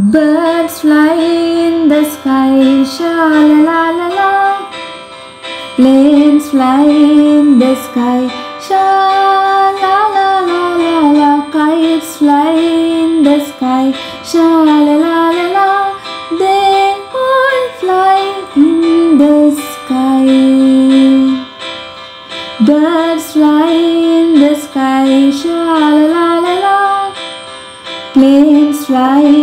Birds fly in the sky, sha la la la la. Planes fly in the sky, sha la la la la la. Kites fly in the sky, sha la la la la. They all fly in the sky. Birds fly in the sky, sha la la la la. Planes fly